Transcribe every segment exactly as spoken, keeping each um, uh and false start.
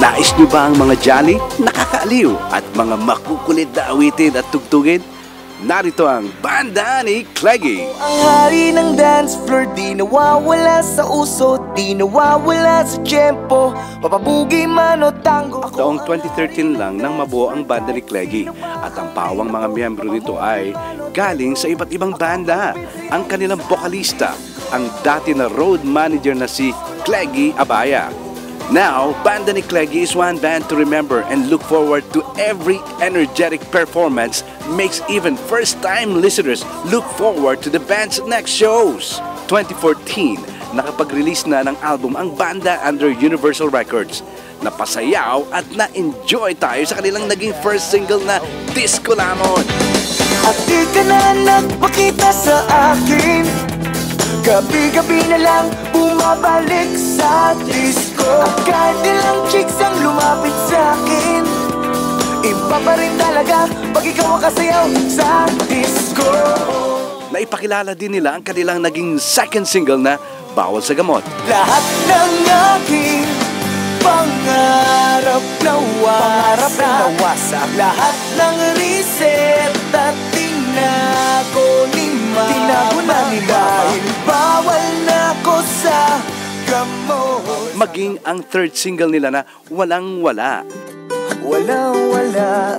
Nais nyo ba ang mga jolly, nakakaaliw at mga makukulit na awitin at tugtugin? Narito ang Banda ni KLEGGY. Ang hari ng dance floor, di nawawala sa uso, di nawawala sa tiyempo, papabugi man o tango. Taong twenty thirteen lang nang mabuo ang Banda ni KLEGGY at ang pawang mga miyembro nito ay galing sa iba't ibang banda. Ang kanilang bokalista, ang dati na road manager na si KLEGGY Abaya. Now, Banda ni KLEGGY is one band to remember and look forward to. Every energetic performance makes even first-time listeners look forward to the band's next shows. twenty fourteen, nakapag-release na ng album ang banda under Universal Records. Napasayaw at na-enjoy tayo sa kanilang naging first single na Disco Lamon. At di ka na nagpakita sa akin, gabi-gabi na lang bumabalik sa disco. At kahit ilang chicks ang lumapit sa akin, iba pa rin talaga pag ikaw ang kasayaw sa disco. Naipakilala din nila ang kanilang naging second single na Bawal sa Gamot. Lahat ng aking pangarap nawasak, lahat ng reseta tinago ni mama. Tinago na ni mama. Bawal na ko sa gamot. Maging ang third single nila na Walang Wala. Walang wala,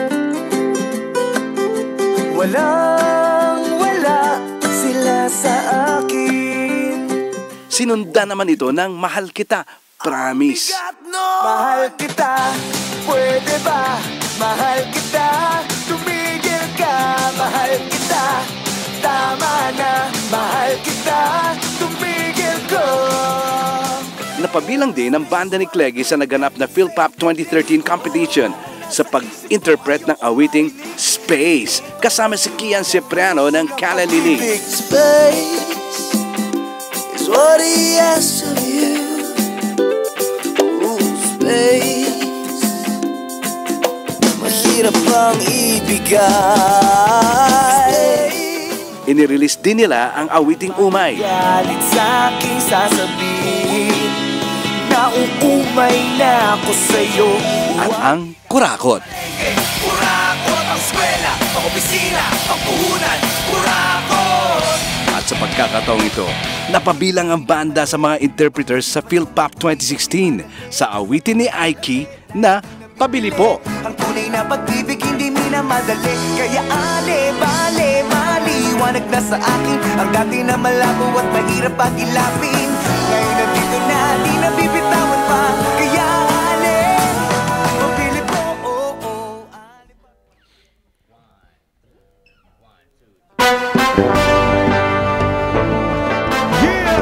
walang wala sila sa akin. Sinundan naman ito ng Mahal Kita, Promise. Mahal kita, pwede ba? Mahal kita, tumigil ka. Mahal kita, tama na. Mahal kita, tumigil ko. Napabilang din ang Banda ni KLEGGY sa naganap na PhilPop twenty thirteen competition sa pag-interpret ng awiting Space kasama si Kian Cipriano ng Kalalili. Big space is what he asks of you. Ooh, space, mahirap bang ibigay. Inirelease din nila ang awiting Umay. Galit sa aking sasabihin, nauumay na ako sa'yo. At ang Kurakot. Kurakot ang eskwela, ang opisina, ang puhunan. Kurakot! At sa pagkakataong ito, napabilang ang banda sa mga interpreters sa PhilPop twenty sixteen sa awitin ni AIKEE na Pabili Po. Ang tunay na pag-ibig hindi minamadali, kaya ale, bale, maliwanag na sa akin ang dati na malabo at mahirap pag-ilapin. Ngayon nandito na, di na bibitawan pa, kaya ale, pabili po, oh, oh, ale pa. Yeah!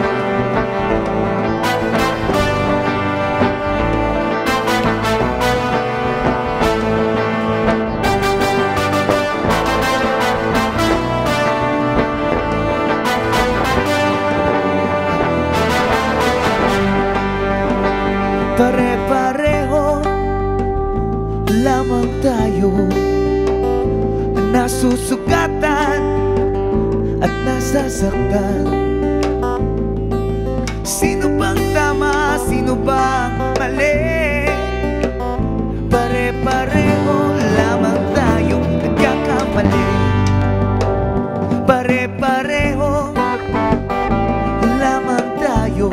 Pare-pareho lamang tayo, nasusugatan at nasasaktan. Sino bang tama, sino bang mali? Pare-pareho lamang tayo, nagkakamali. Pare-pareho lamang tayo,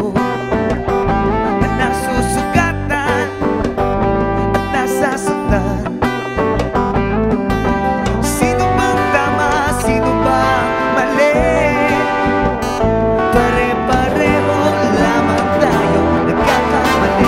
sino bang tama, sino bang mali? Pare-pareho lamang tayo, nagkakamali.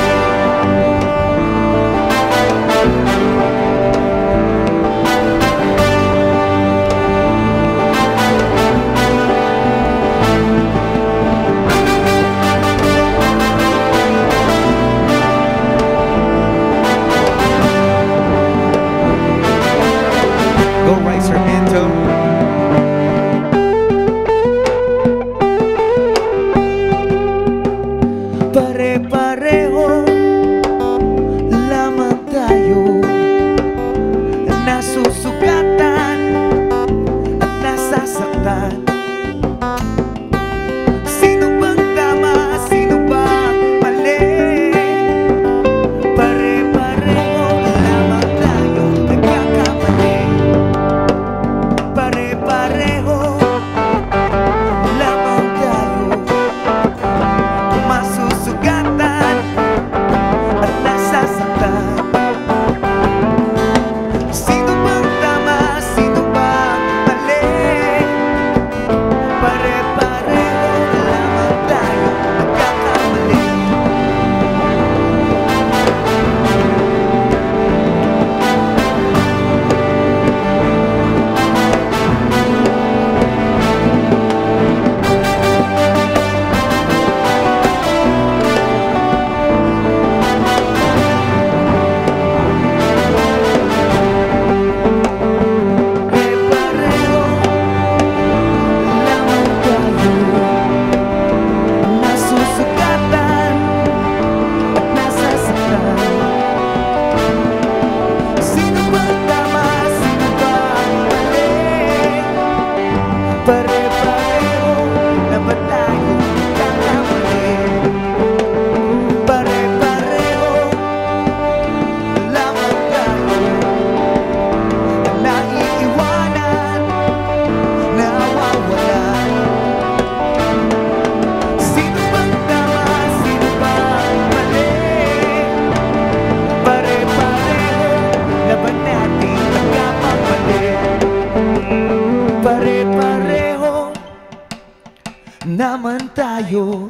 tayo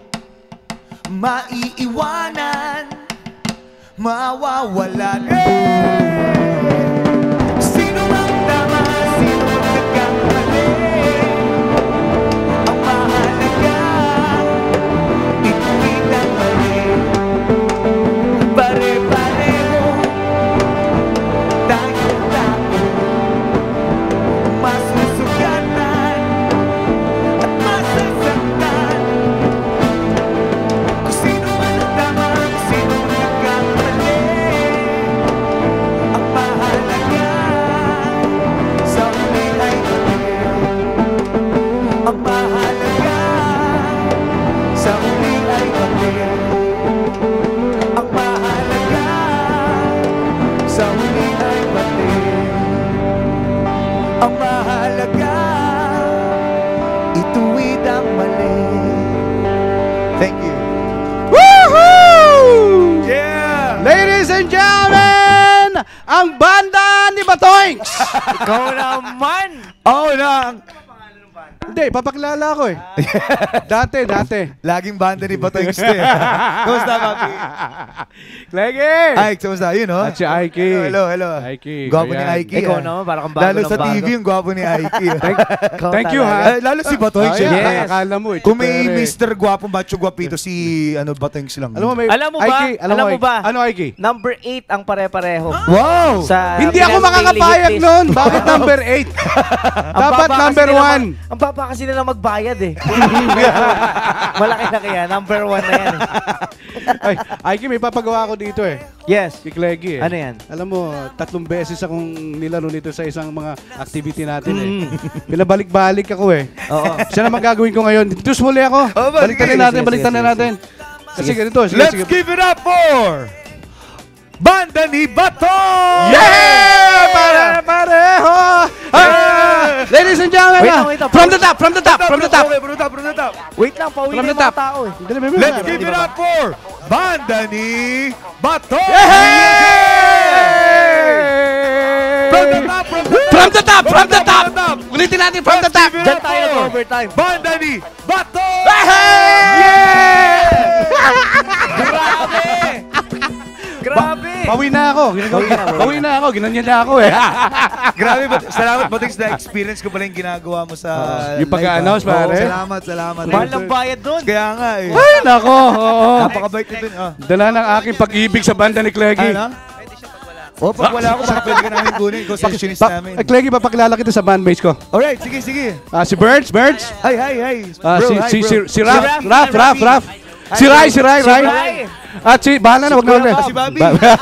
maiiwanan, mawawalan. Sino ang tama, sino ang nagkamali? Ang mahalaga, ituwid ang mali. Pare-pareho tayong tao, masusugatan at masasaktan. Kung sino man ang tama, kung sino ang nagkamali, ang mahalaga sa huli ay mali. Ang mahalaga sa huli ay mali. Ang mahalaga sa huli ay mali. Ang mahalaga, ituwid ang mali. Thank you. Woohoo! Yeah! Ladies and gentlemen, ang banda ni Batoings! Ikaw naman! Oh, na. Hindi, papakilala ko eh. Dati, dati. Laging banda ni Batoings eh. Kumusta, Papi? Kleggy! Ike, kumusta? Yun, no? At si Aikee. Hello, hello. Aikee. Gwapo ni Ayan. Aikee. Ikaw ah. naman, parang kang bago Lalo ng sa bago. T V yung gwapo ni Aikee. Ikaw Thank you, talaga. ha? Eh, lalo si Batoings. Ayan, syempre. Yes. akala mo eh. Kung may Pero eh. Mister Gwapo, Macho Guapito, si ano, Batoings lang. Alam mo, may... Alam mo ba? Aikee, Alam mo Aikee? ba? Ano, Aikee? Number eight ang pare-pareho. Wow! Sa Hindi ako Pinas makakapayag Daily Hit List. nun. Bakit number eight? Ang Dapat baba kasi number nila one. mag- Ang baba kasi nila magbayad eh. Malaki na kaya. Number one na yan. Ay, Aikee, may papagawa ko dito eh. Yes. Si Kleggy eh. Ano yan? Alam mo, tatlong beses akong nilaro nito sa isang mga activity natin eh. Pinabalik-balik ako eh. Oo. Siya naman gagawin ko ngayon. Dito muli ako. Oh, ba, Baliktad sige, na natin, sige, baliktad sige, na natin. Kasi ganito. Sige, Let's sige. give it up for Banda ni Bato! Yeah! Pare-pareho! Ah! Ladies and gentlemen, Wait ah, lang, wait lang. from the top, from the top, from the top. Okay, from the top, from the top. Wait lang, pauwi From the na yung mga top. tao eh. Dali, may- may- Let's may- give it up for Banda ni Bato! Yay! From the top, from the top! From the top, from the top. From the top. Ulitin natin from the top. Diyan tayo nag-overtime. Banda ni Bato! Yeah! Grabe! Grabe! Pawi na ako. Ginagawa- Pawi na, pawi Pawi na ako. Ginanyan na ako eh. Grabe, but, salamat Batings na experience ko pala yung ginagawa mo sa Yung pag-a-announce, live, ah. pare. Oo, salamat, salamat. Mahal ng bayad doon. Kaya nga eh. Ay, nako. Oo. Napakabait nito. Ah. Dala ng aking pag-ibig sa banda ni Kleggy. Ano? O, pag wala ako, baka pwede ka namin kunin. Ikaw sessionist Pa- namin. eh, Kleggy, papakilala kita sa bandmates ko. Alright, sige, sige. Ah, si Birds, Birds. Hi, hi, hi. Ah, Bro, si, hi, si, bro. si, si Raf, Raf, Raf, Raf, Raf. Si Rai, si Rai, Si Rai. Rai. At si, bahala na, wag na wag na. Si Bobby.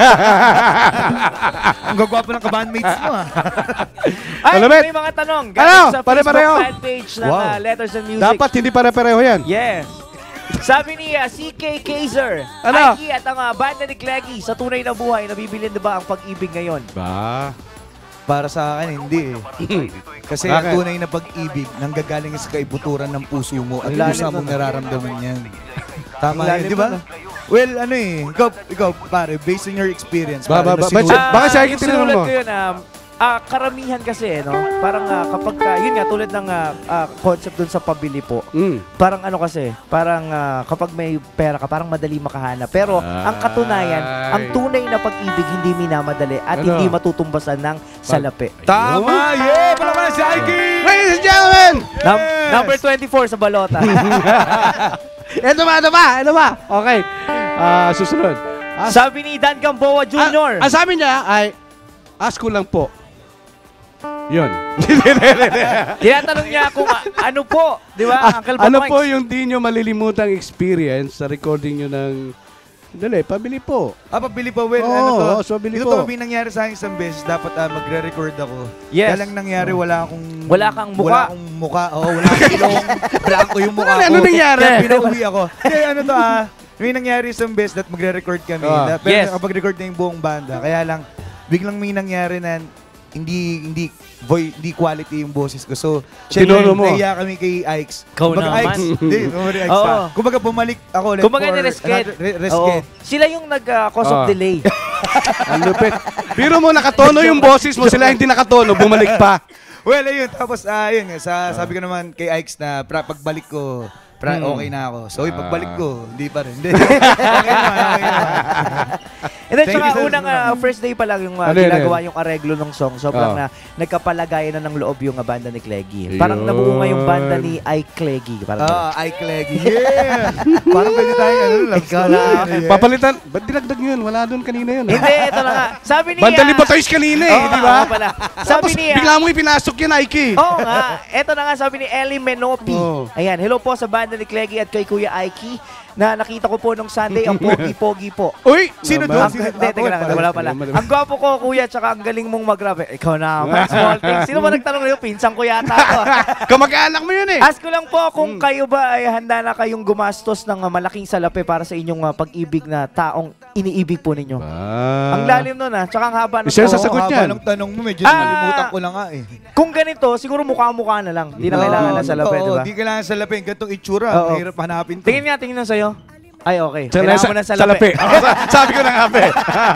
Ang gagwapo ng kabandmates mo ah. Ay, Malapit. may mga tanong. Ano? Galing sa Pare-pareho. Facebook fan page ng Wow. uh, Letters and Music. Dapat hindi pare-pareho yan. Yes. Sabi ni uh, C K Kaiser, Ano? Aikee at ang uh, banda ni Kleggy sa tunay na buhay, nabibilin na ba ang pag-ibig ngayon? Ba? Para sa akin, hindi eh. Kasi Bakit? ang tunay na pag-ibig nanggagaling sa kaibuturan ng puso mo at Ang lalim puso mong nun. nararamdaman yan. Tama Ang yun, lalim di ba? nun, Well, ano eh, ikaw, ikaw pare, based on your experience, Ba- pare, ba- na ba- sinulat- ba- Baka sa akin yung tinanong sinulat mo. ko yun, um, ah, karamihan kasi, no? Parang ah, kapag, ka, yun nga, tulad ng ah, ah, concept dun sa pabili po, Mm. parang ano kasi, parang ah, kapag may pera ka, parang madali makahanap. Pero ang katunayan, ang tunay na pag-ibig hindi minamadali at Ano? hindi matutumbasan ng salapi. Tama! Yeah! Palaman si Aikee! Ladies and gentlemen! Num- number twenty-four sa balota. Ito ba, ito ba, ito ba? Okay. Ah, susunod. Ah, Sabi ni Dan Gamboa Junior Ah, ang sabi niya ay, ask ko lang po. Yun. Tinatanong niya kung ah, ano po, di ba, Ah, Uncle ano Botox? po yung di nyo malilimutang experience sa recording nyo ng... Dali, pabili po. Ah, pabili pa, well, Oo, ano to? oo, so bili ito po. to, may nangyari sa akin isang beses, dapat ah, magre-record ako. Yes. Kaya lang nangyari, wala akong... Wala kang mukha. Wala akong mukha. Oo, wala akong ilong. Blanco yung mukha Ano, ko. ano nangyari? Kaya pinauwi ako. Kaya ano to ah, may nangyari isang beses that magre-record kami. Ah. Na, pero Yes. nakapag-record na yung buong banda. Kaya lang, biglang may nangyari na hindi hindi voice, hindi quality yung boses ko. So, Tinuro mo. nahiya kami kay Ikes. Ikaw Kumbaga, naman. Ikes, hindi, kumbaga Ikes Oo. pa. Kumbaga bumalik ako ulit Kumbaga for ni-resket. another- re- resket. Oo. Sila yung nag-cause of Ah. delay. Ang lupit. Pero mo nakatono yung boses mo, sila hindi nakatono, bumalik pa. Well, ayun. Tapos, ah, ayun. Sa, sabi ko naman kay Ikes na pra, pagbalik ko, pra, Hmm. okay na ako. So, yung Ah. pagbalik ko, hindi pa rin. Hindi. Okay naman, okay naman. And then, Thank saka you, sir. unang uh, first day pa lang yung uh, Ano yun, ginagawa yung areglo ng song. Sobrang Oh. na nagkapalagayan na ng loob yung uh, banda ni Kleggy. Parang Yun. nabuo nga yung banda ni KLEGGE. Parang Ah, I Cleggy. Yeah! Parang pwede tayo, ano, love Ikaw story. na. Yeah. Papalitan. Ba't dinagdag yun? Wala doon kanina yun. Hindi, ito na nga. Sabi ni... Banda ah, Libertoys kanina eh, oo di nga, ba? oo pala. Sabi Tapos ni... ah, bigla mo ipinasok yan, Aiki. Oo nga. Ito na nga sabi ni Ellie Menopi. Oh. Ayan, hello po sa banda ni Kleggy at kay Kuya Aiki na nakita ko po nung Sunday ang pogi-pogi po. Uy! Sino Naman. doon? Ang, Sino- hindi, teka lang, wala pala. Madali. Ang gwapo ko, kuya, tsaka ang galing mong mag-rap. Eh, ikaw na, man, small things. Sino ba nagtanong na yun? Pinsan ko yata ako. Kamag-anak mo yun eh. Ask ko lang po kung kayo ba ay handa na kayong gumastos ng uh, malaking salapi para sa inyong uh, pag-ibig na taong iniibig po ninyo. Ah. Ang lalim nun ah, tsaka ang haba ng Isa Oo. sa sagot Oo, yan. haba ng tanong mo, medyo Ah. nakalimutan ko na nga eh. Kung ganito, siguro mukha-mukha na lang. Hindi na kailangan na salapi, Oo, di ba? di kailangan salapi. Gantong itsura, Oo. mahirap hanapin to. Tingin nga, tingin na sa'yo. Ay, okay. Sa- Kailangan sa- mo ng salapi. salapi. Ako, sa- sabi ko na nga, pe.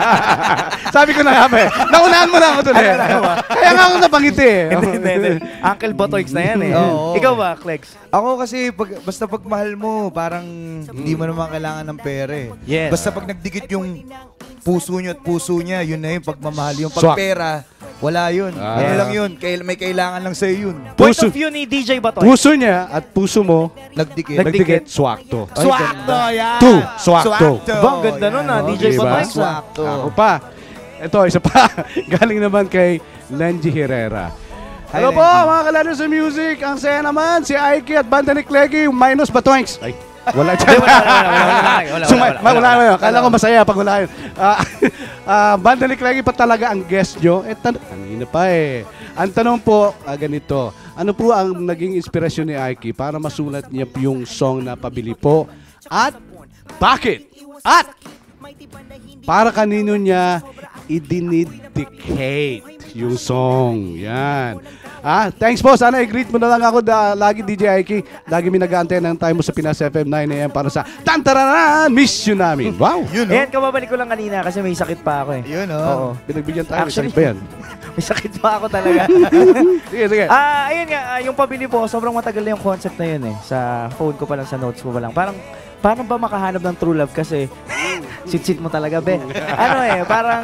Sabi ko na nga, pe. Naunahan mo na ako doon eh. Kaya nga ako napangiti eh. Hindi, hindi, hindi. Uncle Botoix na yan eh. Oo. Ikaw ba, Clegs? Ako kasi, pag, basta pag mahal mo, parang hindi mo naman kailangan ng pera eh. Yes. Basta pag nagdikit yung puso nyo at puso niya, yun na yung pagmamahal. Yung Swak. pag pera, wala yun. Ah. Ano lang yun, Kail- may kailangan lang sa'yo yun. Point Puso- of view ni D J Botoix. Puso niya at puso mo, Nagdikit. nagdikit, swakto. Swakto, yan. Two, swakto. Ba, ang ganda nun ah, D J Diba? Botoix. ah. Swakto. Ako pa. Ito, isa pa. Galing naman kay Lenji Herrera. Hi, Hello po, Lenji. mga kalaro sa music. Ang saya naman, si Aiki at banda ni Kleggy, minus Batoinks. Ay, wala dyan. Wala, wala, wala, wala, wala, wala, Sumay, wala, wala, wala, wala, wala. Kala ko masaya pag wala yun. Ah, ah, banda ni Kleggy pa talaga ang guest nyo. Eh, tan- kanina pa eh. Ang tanong po, ah, ganito. Ano po ang naging inspirasyon ni Aiki para masulat niya yung song na Pabili Po? At bakit? At para kanino niya idinidicate yung song. Yan. Ah, thanks po. Sana i-greet mo na lang ako da, lagi D J Aiki. Lagi may nag-aantay ng time mo sa Pinas F M nine A M para sa Tantararan! Miss you namin. Wow! Yun, oh. Ayan, kababalik ko lang kanina kasi may sakit pa ako eh. Yun, oh. Oo. Pinagbigyan tayo. Actually, Actually, ba yan? May sakit pa ako talaga. Sige, sige. Ah, ayun nga, ah, yung Pabili Po, sobrang matagal na yung concept na yun eh. Sa phone ko pa lang, sa notes ko pa lang. Parang, paano ba makahanap ng true love? Kasi, sit-sit mo talaga, be. Ano eh, parang,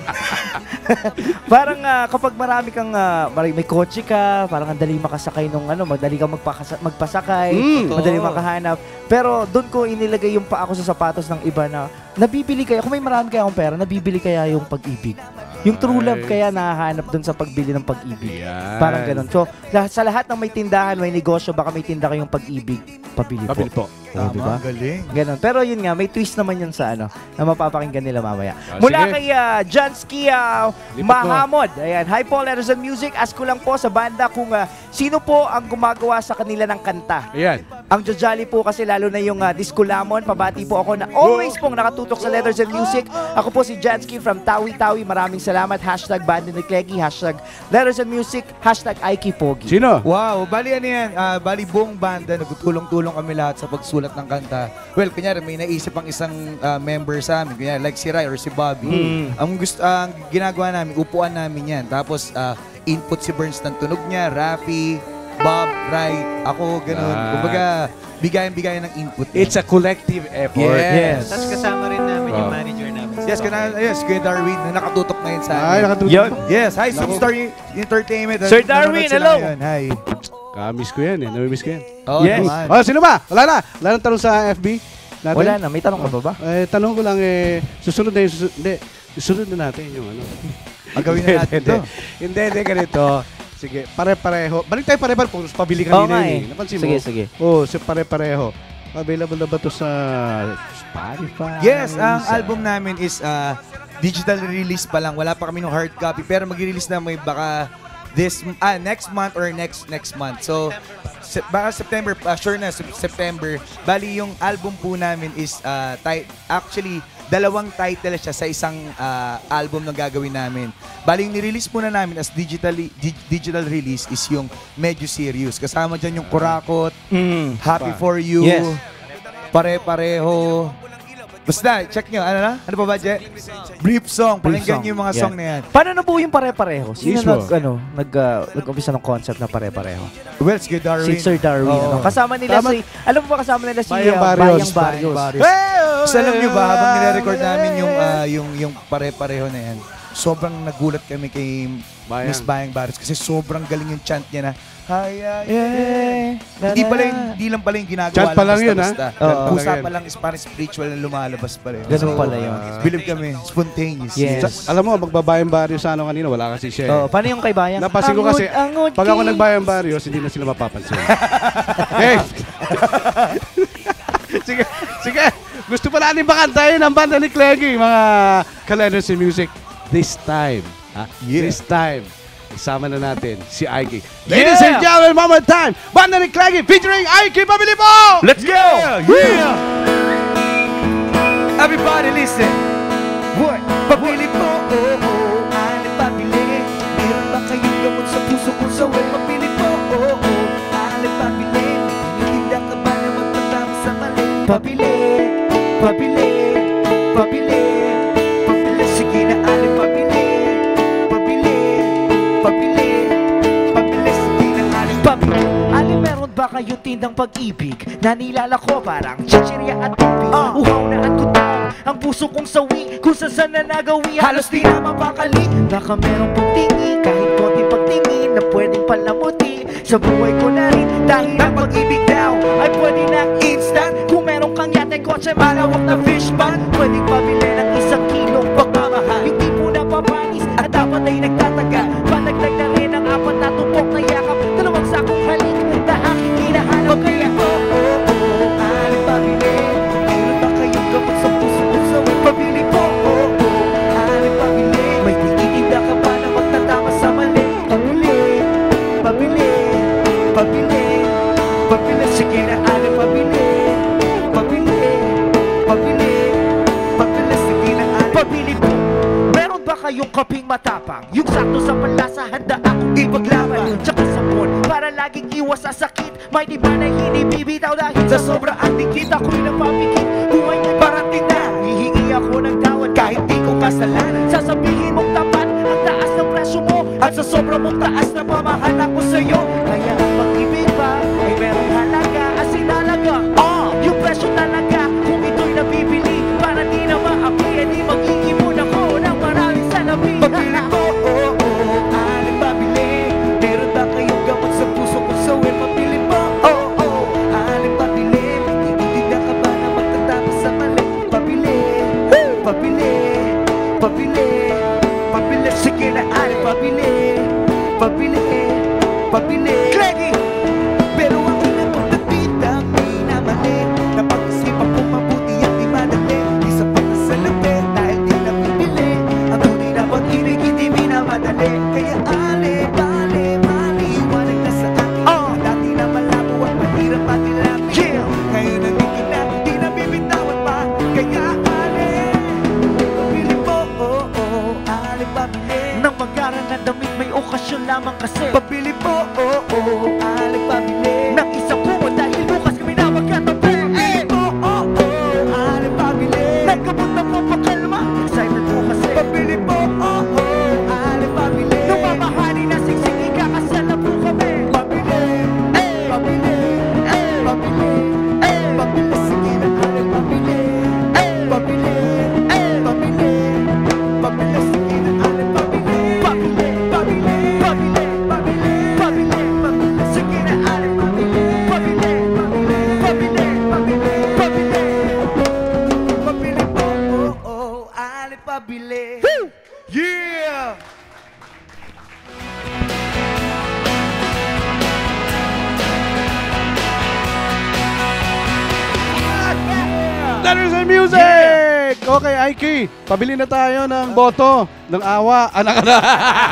parang ah, kapag marami kang, ah, marami- may kotse ka, parang ang dali makasakay nung ano, madali kang magpakasa- magpasakay, Mm. madali makahanap. Pero doon ko inilagay yung pa ako sa sapatos ng iba na, nabibili kaya, kung may marami kaya akong pera, nabibili kaya yung pag-ibig. Yung true love Ay. kaya nahahanap doon sa pagbili ng pag-ibig. Yan. Parang ganun. So, lahat, sa lahat ng may tindahan, may negosyo, baka may tinda kayong pag-ibig, pabili po. Pabili po. Oh, diba? Tama, galing. Ganun. Pero yun nga, may twist naman yun sa ano, na mapapakinggan nila mamaya. Ah, Mula sige. kay uh, Jansky uh, Lipat mo. Mahamod. Ayan. Hi po, Letters and Music. Ask ko lang po sa banda kung uh, sino po ang gumagawa sa kanila ng kanta. Ayan. Ang Jojali po kasi lalo na yung uh, Disco Lamon. Pabati po ako na always pong nakatutok sa Letters and Music. Ako po si Jansky from Tawi-Tawi. Maraming salamat. Hashtag Banda ni Kleggy. Hashtag Letters and Music. Hashtag Aiki Pogi. Sino? Wow, bali ano yan, ah, bali buong banda, nagtulong-tulong kami lahat sa pagsulat ng kanta. Well, kunyari may naisip ang isang ah, member sa amin, kunyari like si Rai or si Bobby. Ang gusto, ang ginagawa namin, upuan namin yan. Tapos ah, input si Burns ng tunog niya, Rafi, Bob, Rai, ako, ganun. Ah. Kumbaga, bigayan-bigayan ng input. It's a collective effort. Yes. Tapos kasama rin namin yung Oh. manager namin. Yes, kana, yes, Kuya Darwin, na nakatutok na yun sa Ay, amin. nakatulog. Yun. Yes, hi, Superstar Entertainment. Sir Darwin, Nanonood sila hello. ngayon. Hi. Ka-miss ko yan eh. Nami-miss ko yan. Oh, Yes. naman. Oh, sino ba? Wala na. Wala nang tanong sa F B natin. Wala na. May tanong ka ba ba? Eh, tanong ko lang eh, susunod na yung susunod. Hindi, susunod na natin yung ano. Ang gawin na natin Hindi, to. Hindi, hindi, ganito. Sige, pare-pareho. Balik tayo pare-pareho. Kung pabili Oo kanina nga yun eh. eh. Napansin mo? Sige, sige. Oh, si pare-pareho. Available na ba to sa Spotify? Yes, ang Sa- album namin is uh, digital release pa lang. Wala pa kami ng hard copy pero mag-release na may baka this ah next month or next next month. So se- baka September, uh, sure na Sep- September. Bali yung album po namin is uh, ti- actually dalawang title siya sa isang uh, album na gagawin namin. Bali yung ni-release muna namin as digitally di- digital release is yung medyo serious. Kasama diyan yung Kurakot, Mm. Happy Pa. for You, Yes. Pare-Pareho, Basta, check nyo. Ano na? Ano pa ba, Je? Brief song. Brief Pakinggan song. nyo yung mga Yeah. song na yan. Paano na po yung pare-pareho? Sino Mismo. nag, ano, nag, uh, nag-umpisa ng concept na pare-pareho? Well, sige, Darwin. Si Sir Darwin. Oo. Ano? Kasama nila Tama. si, alam mo ba kasama nila si Bayang uh, Barrios. Bayang Barrios. Barrios. Tapos alam nyo ba, habang nire-record namin yung, ah, yung, yung pare-pareho na yan, sobrang nagulat kami kay Bayang. Miss Bayang Barrios kasi sobrang galing yung chant niya na, Hay, ay, Yeah. Hindi pala yung, hindi lang pala yung ginagawa Chant pa lang yun, ha? basta-basta. Oo. Chant pa Pusa lang yun. pa lang is parang spiritual na lumalabas pa rin. Ganun pala yun. Believe kami, spontaneous. Yes. Sa- alam mo, magbabayang baryo sa ano kanina, wala kasi siya. eh. Oh, paano yung kay Bayang? Napansin ko kasi, Angod, pag ako angod, nagbayang baryo, hindi na sila mapapansin. hey! sige, sige. Gusto pa natin bakantayin ang banda ni Kleggy, mga Kalenders in Music. This time, ha? Yeah. This time, isama na natin si Aikee. Ladies and gentlemen, one more time, banda ni Kleggy featuring Aikee, pabili po! Let's go! Yeah! Everybody listen. What? Pabili po, oh, oh, alin pabili? Meron ba kayong gamot sa puso kung saway? Pabili po, oh, oh, alin pabili? May tinitinda ka ba na magtatama sa mali? Pabili, pabili, pabili, pabili. Sige na, alin pabili? Pabili, pabili, pabili. Sige na, alin pabili? Ali, meron ba kayong tindang pag-ibig na nilalako parang chichirya at tubig? Ah. Uhaw na at kutong ang puso kong sawi kung saan na nagawi halos di na mapakali. Baka meron pong tingin kahit konting pagtingin na pwedeng palamuti sa buhay ko na rin dahil ang pag-ibig daw ay pwede na instant. Kung meron kang yate, kotse, malawak na fish pan, pwedeng pabili ng isang kilong pagmamahal. Hindi po napapanis at dapat ay nagtataga. Palaglag na rin ang apat na tumpok na yakap, dalawang sakong halik na aking hinahanap. Kaya Oh, oh, oh, alin pabili? Meron ba kayong gamot sa puso kung saway? Pabili po, oh, oh, alin pabili? May tinitinda ka ba na magtatama sa mali? Pabili, pabili, pabili, pabili. Sige na, alin pabili? Pabili, pabili, pabili. Sige na, alin pabili po. Meron ba kayong kaping matapang? Yung sakto sa palasa, handa akong ipaglaban. Tsaka sapon, para laging iwas sa sakit. May di ba na hindi bibitaw dahil sa sobra ang dikit. Ako'y napapikit, buhay mo'y parating na. Hihingi ako ng tawad kahit di ko kasalanan. Sasabihin mong tapat ang taas ng presyo mo, at sa sobra mong taas na pamahal ako sa'yo. Kaya ang pag-ibig ba ay merong halaga, asin halaga. Oh, yung presyo talaga kung ito'y nabibili. Para di na maapi, di mag-iipon ako ng maraming salapi. pabili po, oh, oh, alin pabili? Meron ba kayong gamot sa puso kung saway? Pabili po, oh, oh, alin pabili? May tinitinda ka ba na magtatapos sa mali? Pabili, pabili, pabili, pabili. Sige na, alin pabili? Pabili, pabili. Kleggy! Pero ang inapagdapitang minamali, napag-isipan kong mabuti at di madali. Di sapat na salapi dahil di nabibili. Ang tunay na pag-ibig hindi minamadali. Kaya ale, bale, maliwanag na sa akin. Oh. Dati na malabo at mahirap matilapin. Yeah. Ngayon nandito na, di na bibitawan pa. Kaya ale, pabili po, oh, oh, ale, pabili. Nang magaran na damit may okasyon lamang kasi. Pabili po, oh, oh, ale, pabili. Nang isang bungo dahil bukas kami na magkatabi. Pabili po, oh, oh, ale, pabili. Nagkabot na po pakalma, excited po kasi. Pabili po, oh, oh, ale, pabili. Nung mamahali na siksik, ikakasal na po kami. Pabili, eh, pabili, eh, pabili, eh, pabili. Sige na, ale, pabili, eh, pabili, eh, pabili, pabili. Sige na, ale, pabili, Pabili, pabili, pabili, pabili, pabili, pabili. Sige na, ale, pabili, pabili, pabili, pabili, pabili, pabili. pabili po, oh, oh, ale, pabili. Yeah! Letters and Music! Okay, Aikee, pabili na tayo ng boto, ng awa, anak na.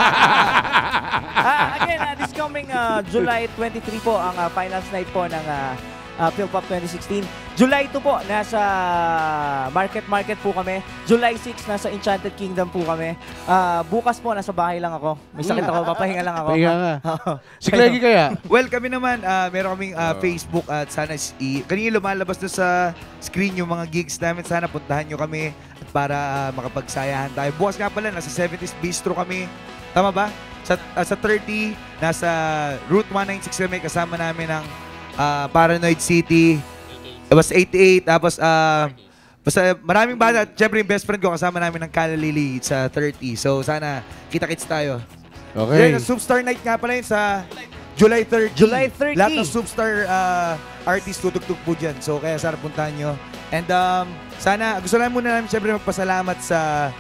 Ah, again, uh, this coming uh, July twenty-three po ang uh, finals night po ng uh, uh, PhilPop twenty sixteen. July two po, nasa Market Market po kami. July six, nasa Enchanted Kingdom po kami. Uh, bukas po, nasa bahay lang ako. May sakit ako, papahinga lang ako. Pahinga nga. Si Kleggy kaya? Well, kami naman, ah, meron kaming ah, Facebook at sana is i- kanina lumalabas na sa screen yung mga gigs namin. Sana puntahan nyo kami para uh, makapagsayahan tayo. Bukas nga pala, nasa seventies Bistro kami. Tama ba? Sa, uh, sa thirty, nasa Route one ninety-six kami. Kasama namin ang uh, Paranoid City. It was eighty-eight. Tapos, uh, basta maraming banda. Siyempre yung best friend ko, kasama namin ng KLEGGE sa thirty. So, sana kita-kits tayo. Okay. Then, Superstar Night nga pala yun sa July thirty. July thirty. Lahat ng Superstar uh, artists tutugtog po dyan. So, kaya sana puntahan nyo. And um, sana, gusto lang muna namin siyempre magpasalamat sa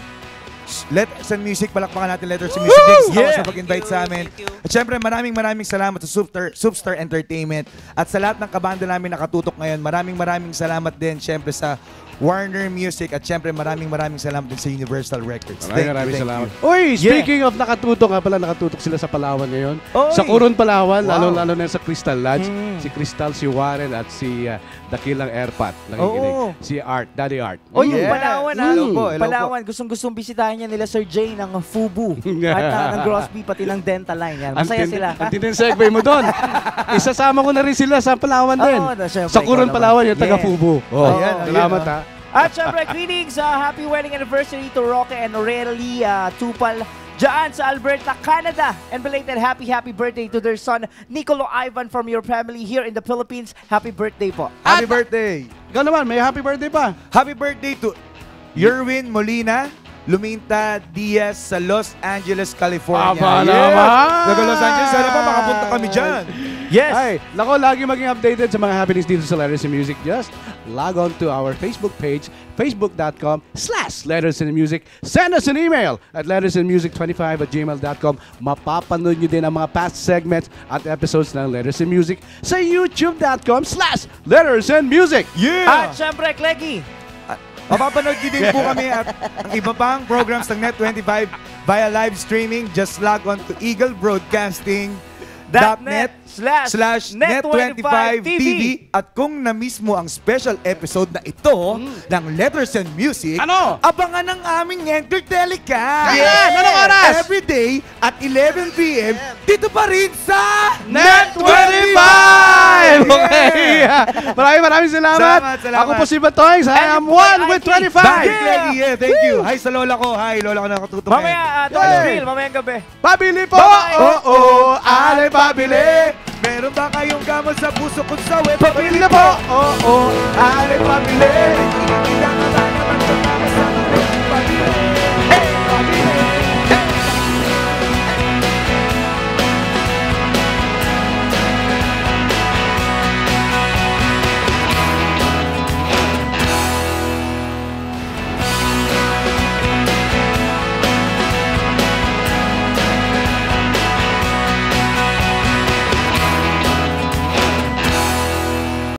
Letters and Music. Palakpakan natin Letters and Music. Thanks yeah. sa pag-invite sa amin. At syempre, maraming maraming salamat sa Superstar, Superstar Entertainment. At sa lahat ng kabanda namin nakatutok ngayon, maraming maraming salamat din syempre sa Warner Music. At syempre, maraming maraming salamat din sa Universal Records. Maraming Thank maraming you, thank salamat. you. Uy, speaking yeah. of nakatutok nga pala, nakatutok sila sa Palawan ngayon. Oy. Sa Coron, Palawan, Wow. lalo-lalo na sa Crystal Lodge. Mm. Si Crystal, si Warren, at si uh, Dakilang Airpat. Oo. Si Art, Daddy Art. O yung Yeah. Palawan, ha? Hello po, hello Palawan, gustong-gustong bisitahin niya nila Sir Jay ng Fubu. At uh, ng Grosby, pati ng Dental Line. Yan. Masaya Antin- sila. Ang tinitong segue mo doon. Isasama ko na rin sila sa Palawan din. Oo, na, syempre, Sa Coron, ikaw naman. Palawan, yung Yeah. taga-Fubu. Oh, Ayan, salamat ayan, ha. At syempre, greetings, uh, happy wedding anniversary to Roque and Aurelie uh, Tupal dyan sa Alberta, Canada. And belated happy, happy birthday to their son, Nicolo Ivan from your family here in the Philippines. Happy birthday po. Happy birthday! Ikaw naman, may happy birthday pa. Happy birthday to Yerwin Molina Luminta Diaz sa Los Angeles, California. Aba naman! Taga Los Angeles, sana pa makapunta kami dyan. Yes! Ay, nako, lagi maging updated sa mga happenings dito sa Letters and Music. Just log on to our Facebook page, facebook.com slash Letters and Music. Send us an email at lettersandmusic twenty-five at gmail dot com. Mapapanood nyo din ang mga past segments at episodes ng Letters and Music sa youtube.com slash Letters and Music. At syempre, Kleggy, Mapapanood nyo din po kami at ang iba pang programs ng Net twenty-five via live streaming. Just log on to eagle broadcasting dot net slash slash net twenty-five T V. At kung na-miss mo ang special episode na ito ng Letters and Music, Ano? abangan ang aming Enter Telecast. Yes! Anong oras? Every day at eleven p m dito pa rin sa Net twenty-five! Okay! Maraming maraming salamat. Salamat, salamat. Ako po si Batoy. I am one with twenty-five. Banda Kleggy, yeah, thank you. Hi sa lola ko. Hi, lola ko nakatutok ngayon. mamaya, uh, Don Yay! Drill, mamayang gabi. Pabili po! Bye-bye! Oo! Ale pabili! Meron ba kayong gamot sa puso kung sa web? Pabili na po! Oo! Ale pabili! Kailangan na naman sa tama sa mga pabili. Hey! Pabili!